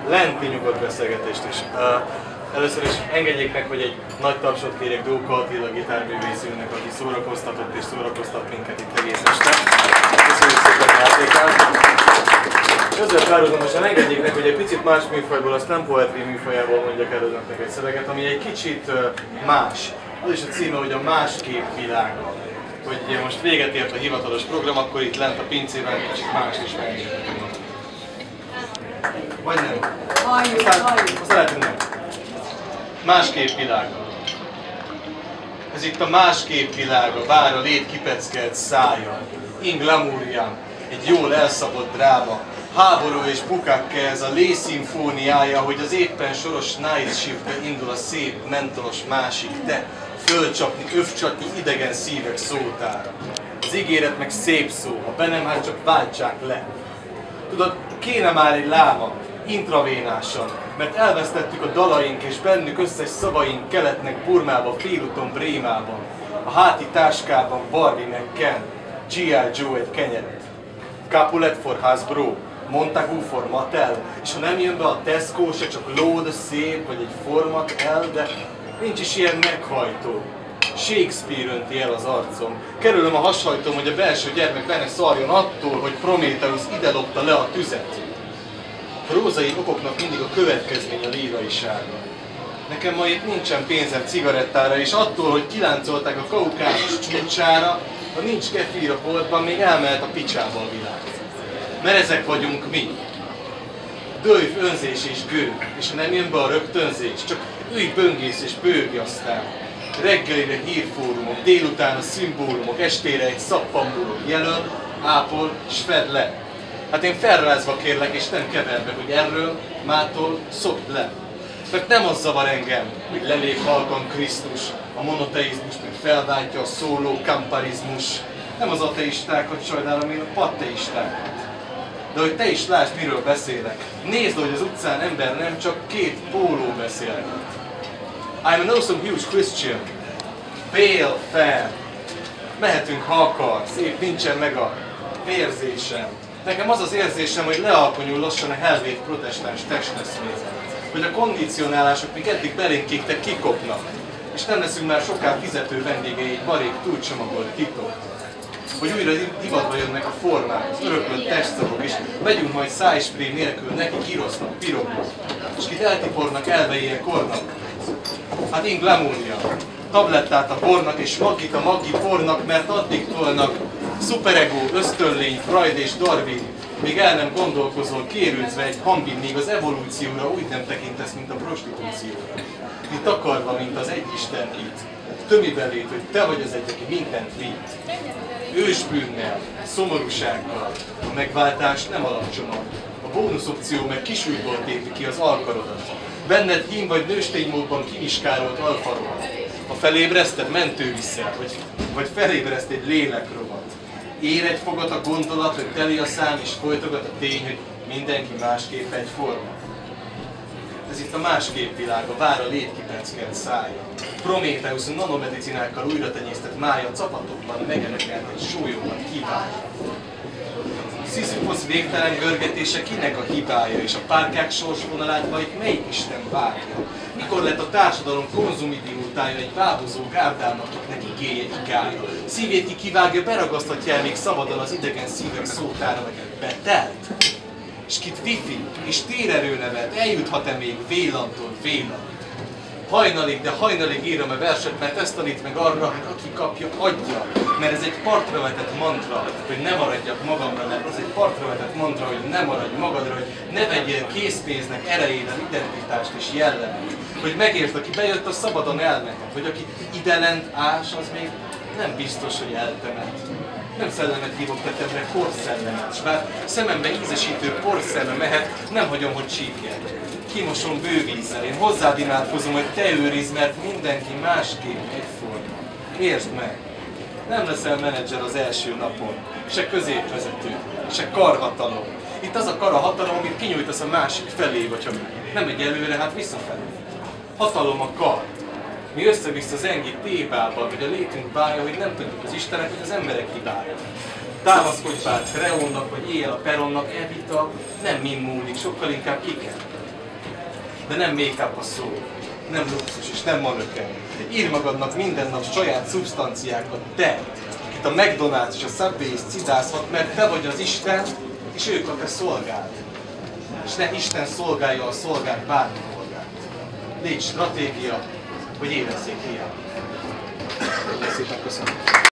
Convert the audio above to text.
lenti nyugodt beszélgetést is. Először is engedjék meg, hogy egy nagy tapsot kérjek Dóka Attila gitárművészünknek, aki szórakoztatott és szórakoztat minket itt egész este. Köszönjük szépen a játékát! Ezzel párhuzamosan engedjék meg, hogy egy picit más műfajból, a slam poetry műfajából mondjak el önöknek egy szöveget, ami egy kicsit más. Az is a címe, hogy a másképp világa. Hogy most véget ért a hivatalos program, akkor itt lent a pincében kicsit más is megértünk. Vagy nem? Azt lehet, hogy nem. Másképp világa. Ez itt a másképp világa, vár a lét kipeckelt szája. In glamouriam, egy jól elszabott dráma. Háború és bukakke, ez a Lé szimfóniája, hogy az éppen soros night shiftbe indul a szép, mentolos másik te. Fölcsapni, övcsatni idegen szívek szótára. Az ígéret meg szép szó, ha be nem, hát csak váltsák le. Tudod, kéne már egy láma, intravénásan, mert elvesztettük a dalaink és bennük összes szavaink keletnek Burmába, félúton Brémában. A háti táskában Barbie meg Ken, G.I. Joe egy kenyeret. Capulet for Hasbro, Montagu for Mattel, és ha nem jön be a Tesco, se csak lód szép, vagy egy Format el, de nincs is ilyen meghajtó. Shakespeare önti el az arcom. Kerülöm a hashajtom, hogy a belső gyermek benne szarjon attól, hogy Prométheusz ide lopta le a tüzet. A prózai okoknak mindig a következmény a líraisága. Nekem ma itt nincsen pénzem cigarettára, és attól, hogy kiláncolták a Kaukázus csúcsára, ha nincs kefír a boltban, még elmehet a picsába a világ. Mert ezek vagyunk mi. Dőjv, önzés és gő, és ha nem jön be a rögtönzés, csak ülj, böngész és bőgj aztán. Reggelire hírfórumok, délután a szimbólumok, estére egy szappanburok jelöl, ápol, s fedd le. Hát én felrázva kérlek, és nem keverve, hogy erről, mától szokd le. Mert nem az zavar engem, hogy lelép halkan Krisztus, a monoteizmus meg felváltja a szóló kamparizmus. Nem az ateistákat sajnálom, én a patteistákat. De hogy te is lásd, miről beszélek. Nézd, hogy az utcán ember nem csak két póló beszél. I'm an awesome huge Christian. Pale, fair. Mehetünk, ha akarsz, épp nincsen meg a vérzésem. Nekem az az érzésem, hogy lealkonyul lassan a helvét protestáns testeszmény. Hogy a kondicionálások, mik eddig belénk égtek, kikopnak. És nem leszünk már soká fizető vendégei egy barék túlcsomagolt titok. Hogy újra divatba jönnek a formák, az öröklött testszavok, és megyünk majd szájspré nélkül neki kirosznak, pirognak, és kit eltipornak elvejére kornak. Hát in glamouriam, tablettát a bornak, és maggit a maggi pornak, mert addig tolnak szuperego, ösztönlény, Freud és Darwin, még el nem gondolkozol, kérülcve egy hambin, míg az evolúcióra úgy nem tekintesz, mint a prostitúcióra. Mint takarva, mint az egyisten itt. Tömiben lét, hogy te vagy az egy, aki mindent vitt. Ősbűnnel, szomorúsággal, a megváltás nem alapcsomag. A bónuszopció meg kisújból tépi ki az alkarodat. Benned hím vagy nősténymódban kimiskárolt alfaromat. Ha felébreszted, mentő viszel, vagy felébreszt egy lélekrovat. Ér egy fogat a gondolat, hogy teli a szám, és folytogat a tény, hogy mindenki másképp egyforma. Ez itt a másképp világa, vár a létkipeckelt szája. Prométheusz nanomedicinákkal újra tenyésztett mája capatokban megerekelt egy sólyomban kívánja. Sisyphos végtelen görgetése kinek a hibája, és a párkák sorsvonalát majd melyik Isten vágja? Mikor lett a társadalom konzumidiótája egy bábozó gárdának, akiknek igéje igája? Szívét ki kivágja, beragasztatja el még szabadon az idegen szívek szótára, meg betelt? És kit wifi és térerő nevet, eljuthat-e még vélantól vélant? Hajnalig, de hajnalig írom a verset, mert ezt tanít meg arra, hogy aki kapja, adja. Mert ez egy partra vetett mantra, hogy ne maradjak magamra, mert ez egy partra vetett mantra, hogy ne maradj magadra, hogy ne vegyél készpénznek erejével identitást és jellemet. Hogy megértsd, aki bejött, az szabadon elmehet. Hogy aki idelent ás, az még nem biztos, hogy eltemet. Nem szellemet hívok tetemre, porszellemet. S bár szemembe ízesítő porszeme mehet, nem hagyom, hogy csípjen. Kimosom bővízzel, én hozzád imádkozom, hogy te őrizd, mert mindenki másképp egyforma. Értsd meg! Nem leszel menedzser az első napon, se középvezető, se karhatalom. Itt az a karahatalom, amit kinyújtasz a másik felé, vagy ha nem megy előre, hát visszafelé. Hatalom a kar. Mi össze-vissza zengi tébában, hogy a létünk bája, hogy nem tudjuk az Istenek, hogy az emberek hibája. Támaszkodj bár Freonnak, vagy éjjel a peronnak, e vita nem mind múlik, sokkal inkább kiken. De nem make-up a szó, nem luxus és nem manöken. Írj magadnak minden nap saját szubstanciákat, te, akit a McDonald's és a Subway is cidázhat, mert te vagy az Isten, és ők a te szolgád. És ne Isten szolgálja a szolgák bármi dolgát. Légy stratégia, hogy érezzék hiába. Szépen köszönöm.